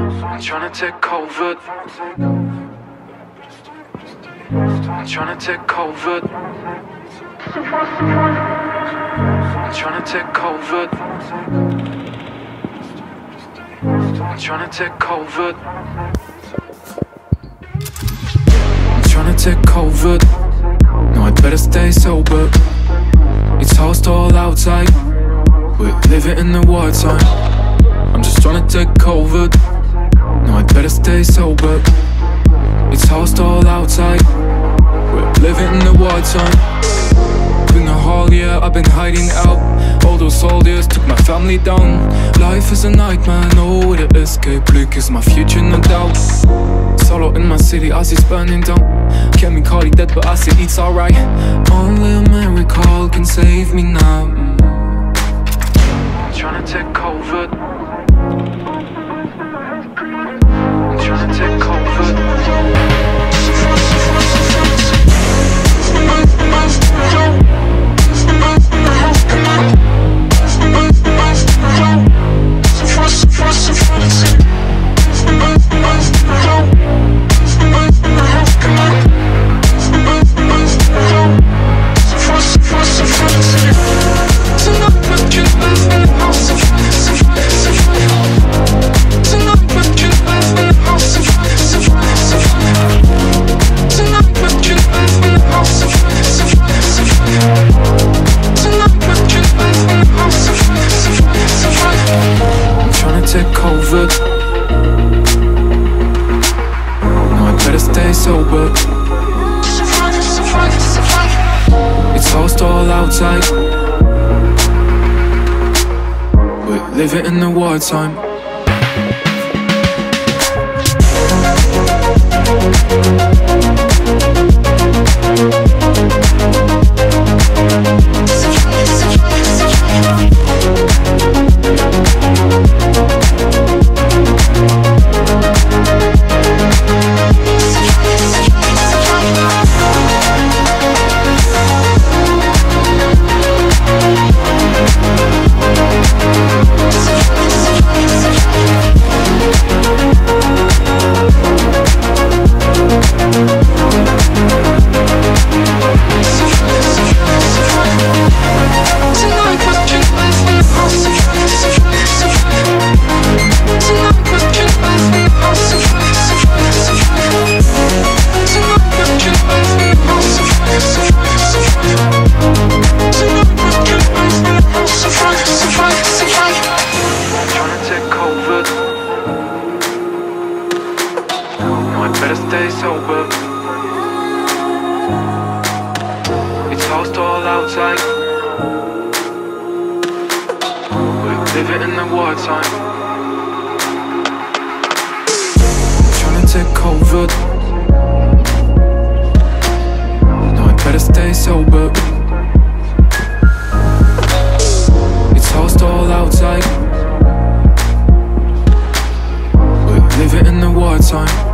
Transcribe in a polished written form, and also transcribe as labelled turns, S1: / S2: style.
S1: I'm tryna take COVID. I'm tryna take COVID. I'm tryna take COVID. I'm tryna take COVID. I'm tryna take COVID. No, I'd better stay sober. It's hostile outside. We're living in the wartime. I'm just tryna take COVID. No, I'd better stay sober. It's hostile outside. We're living in the wartime. Been a haul, yeah, I've been hiding out. All those soldiers took my family down. Life is a nightmare, no way to escape. Bleak is my future, no doubt. Solo in my city, I see it's burning down. Can't be called dead, but I say it's alright. Only a miracle can save me now. I'm tryna take COVID. I'm tryna take COVID. Take COVID. No, I better stay sober. It's hostile outside. We're living in the wartime. Better stay sober. It's hostile outside. We're living in the wartime. I'm tryna take COVID. No, I'd better stay sober. It's hostile outside. We're living in the wartime.